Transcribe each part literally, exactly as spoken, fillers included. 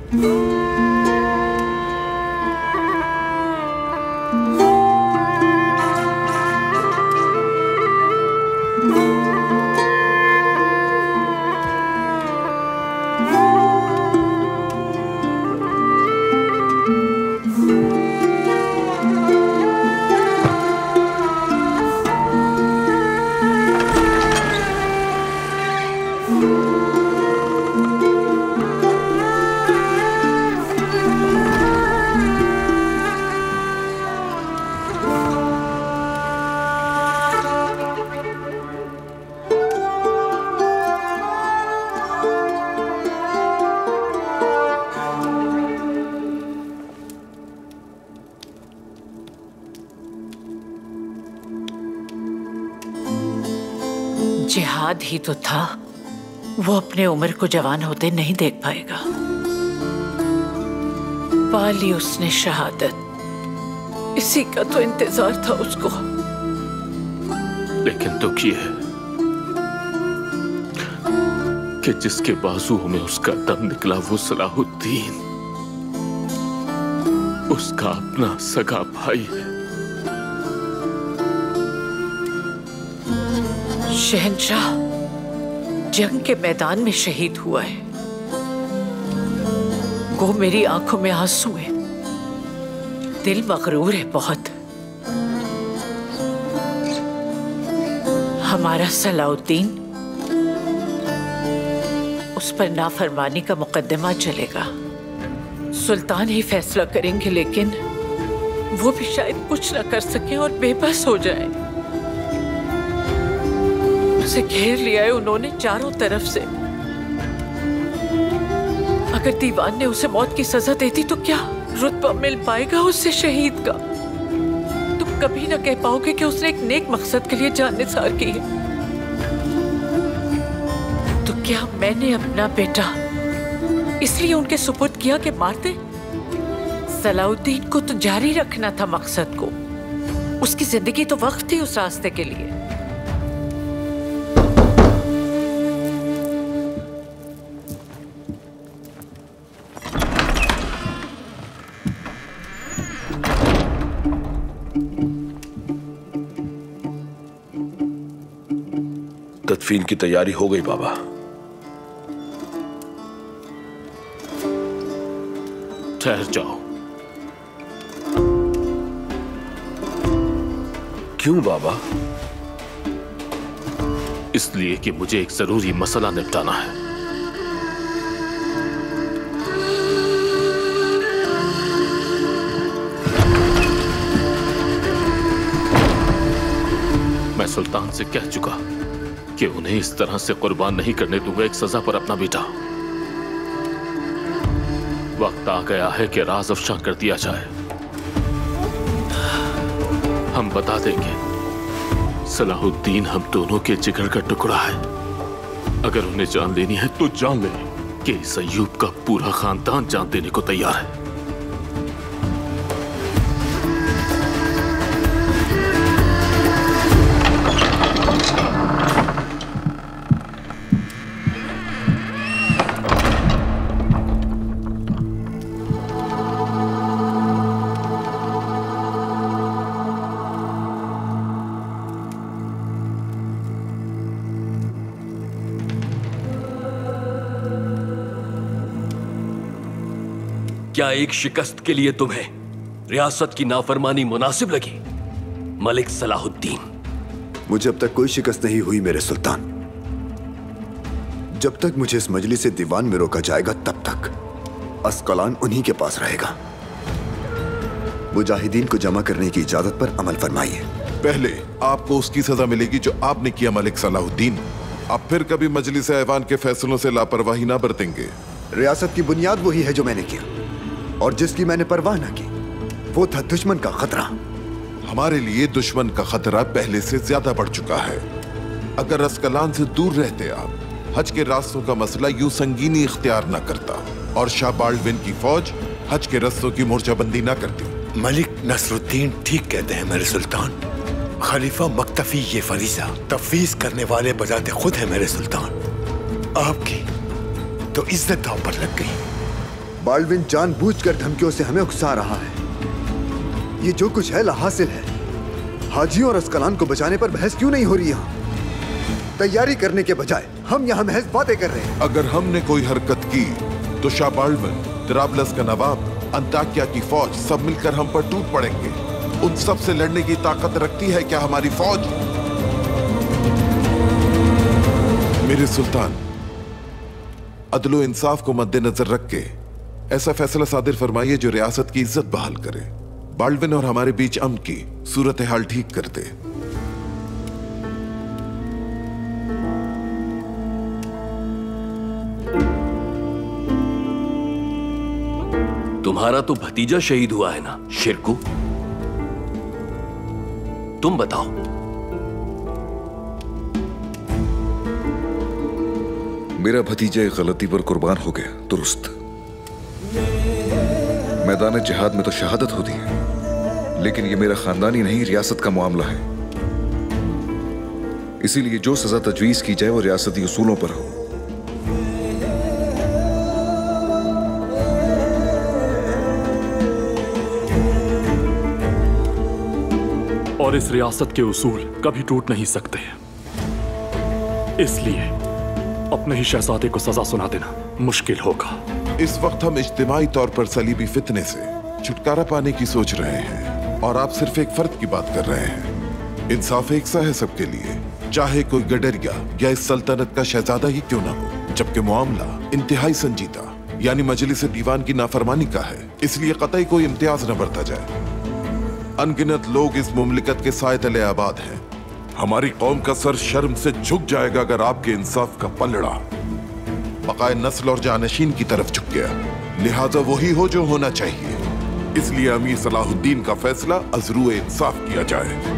जिहाद ही तो था, वो अपने उम्र को जवान होते नहीं देख पाएगा। पाली उसने शहादत, इसी का तो इंतजार था उसको। लेकिन दुख ये है कि जिसके बाजुओं में उसका दम निकला वो सलाहुद्दीन उसका अपना सगा भाई है। शहंशाह जंग के मैदान में शहीद हुआ है। वो मेरी आंखों में आंसू है, दिल मगरूर है बहुत। हमारा सलाहुद्दीन, उस पर नाफरमानी का मुकदमा चलेगा। सुल्तान ही फैसला करेंगे, लेकिन वो भी शायद कुछ न कर सके और बेबस हो जाए। उसे घेर लिया है उन्होंने चारों तरफ से। अगर दीवान ने उसे मौत की सजा दे दी तो क्या रुतबा मिल पाएगा उससे शहीद का? तुम कभी ना कह पाओगे कि उसने एक नेक मकसद के लिए जान निसार की है। तो क्या मैंने अपना बेटा इसलिए उनके सुपुर्द किया कि मारते? सलाहुद्दीन को तो जारी रखना था मकसद को। उसकी जिंदगी तो वक्त थी उस रास्ते के लिए। तदफीन की तैयारी हो गई बाबा। ठहर जाओ। क्यों बाबा? इसलिए कि मुझे एक जरूरी मसला निपटाना है। मैं सुल्तान से कह चुका कि उन्हें इस तरह से कुर्बान नहीं करने दूंगा एक सजा पर अपना बेटा। वक्त आ गया है कि राज अफशा कर दिया जाए। हम बता देंगे सलाहुद्दीन हम दोनों के जिगर का टुकड़ा है। अगर उन्हें जान लेनी है तो जान ले कि इस अय्यूब का पूरा खानदान जान देने को तैयार है। क्या एक शिकस्त के लिए तुम्हें रियासत की नाफरमानी मुनासिब लगी मलिक सलाहुद्दीन? मुझे अब तक कोई शिकस्त नहीं हुई मेरे सुल्तान। जब तक मुझे इस मजलिस से दीवान में रोका जाएगा तब तक अस्कलान उन्हीं के पास रहेगा। मुजाहिदीन को जमा करने की इजाजत पर अमल फरमाइए। पहले आपको उसकी सजा मिलेगी जो आपने किया मलिक सलाहुद्दीन। आप फिर कभी मजलिस ऐवान के फैसलों से लापरवाही ना बरतेंगे। रियासत की बुनियाद वही है जो मैंने किया, और जिसकी मैंने परवाह न की वो था दुश्मन का खतरा। हमारे लिए दुश्मन का खतरा पहले से ज्यादा बढ़ चुका है। अगर अस्कलान से दूर रहते आप, हज के रास्तों का मसला यूं संगीनी इख्तियार न करता और शाह बाल्डविन की फौज हज के रास्तों की मोर्चाबंदी न करती। मलिक नसरुद्दीन ठीक कहते हैं मेरे सुल्तान। खलीफा मक्तफी ये फरीजा तफवीज करने वाले बजाते खुद है मेरे सुल्तान। आपकी तो इज्जत दांव पर लग गई। बाल्डविन जानबूझकर धमकियों से हमें उकसा रहा है। ये जो कुछ है हासिल है। हाजी और अस्कलान को बचाने पर बहस क्यों नहीं हो रही यहाँ? तैयारी करने के बजाय हम यहाँ महज बातें कर रहे हैं। अगर हमने कोई हरकत की तो शाह बाल्डविन, तिराबलस का नवाब, अंताकिया की फौज सब मिलकर हम पर टूट पड़ेंगे। उन सब से लड़ने की ताकत रखती है क्या हमारी फौज? मेरे सुल्तान, अदलो इंसाफ को मद्देनजर रख के ऐसा फैसला सादिर फरमाइए जो रियासत की इज्जत बहाल करे, बाल्डविन और हमारे बीच अमन की सूरत हाल ठीक कर दे। तुम्हारा तो भतीजा शहीद हुआ है ना शिरकू? तुम बताओ। मेरा भतीजा एक गलती पर कुर्बान हो गया, दुरुस्त। मैदान जिहाद में तो शहादत होती है, लेकिन ये मेरा खानदानी नहीं, रियासत का मामला है। इसीलिए जो सजा तजवीज की जाए वो रियासती उसूलों पर हो। और इस रियासत के उसूल कभी टूट नहीं सकते, इसलिए अपने ही शहजादे को सजा सुना देना मुश्किल होगा। इस वक्त हम इज्तिमाई तौर पर सलीबी फितने से छुटकारा पाने की सोच रहे हैं और आप सिर्फ एक फर्द की बात कर रहे हैं। इंसाफ एक सा है सबके लिए, चाहे कोई गडरिया या इस सल्तनत का शहजादा ही क्यों ना हो, जबकि मामला इंतहाई संजीदा यानी मजलिस दीवान की नाफरमानी का है। इसलिए कतई कोई इम्तियाज न बरता जाए। अनगिनत लोग इस मुमलिकत के साए तले आबाद हैं। हमारी कौम का सर शर्म से झुक जाएगा अगर आपके इंसाफ का पलड़ा बकाए नस्ल और जानशीन की तरफ झुक गया। लिहाजा वही हो जो होना चाहिए। इसलिए अमीर सलाहुद्दीन का फैसला अजरू इंसाफ किया जाए।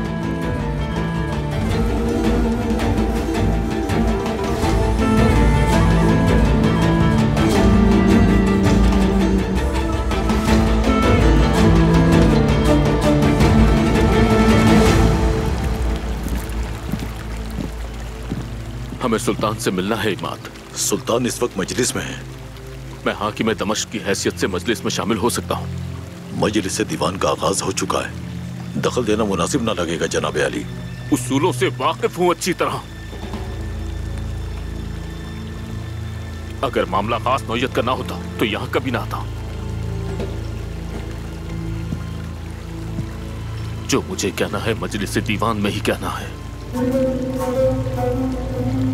हमें सुल्तान से मिलना है इमाद। सुल्तान इस वक्त मजलिस में है। मैं हाकिम दमश्क की हैसियत से मजलिस में शामिल हो सकता हूँ। मजलिस दीवान का आगाज हो चुका है, दखल देना मुनासिब ना लगेगा जनाब अली। उसूलों से वाकिफ हूँ अच्छी तरह। अगर मामला खास नौयत का ना होता तो यहाँ कभी ना आता। जो मुझे कहना है मजलिस दीवान में ही कहना है।